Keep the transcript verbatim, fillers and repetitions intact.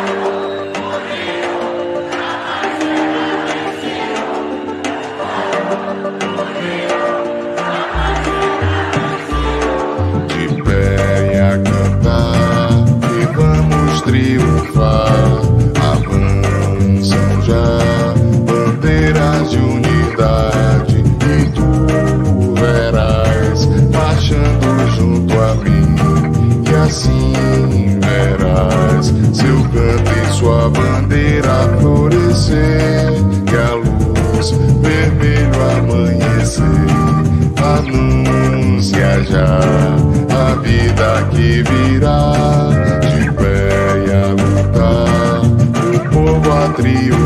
Triunfar, avançam já bandeiras de unidade e tu verás marchando junto a mim e assim verás seu canto e sua bandeira florescer e a luz vermelho amanhecer anuncia já a vida que virá. De pé a lutar, o povo a triunfar.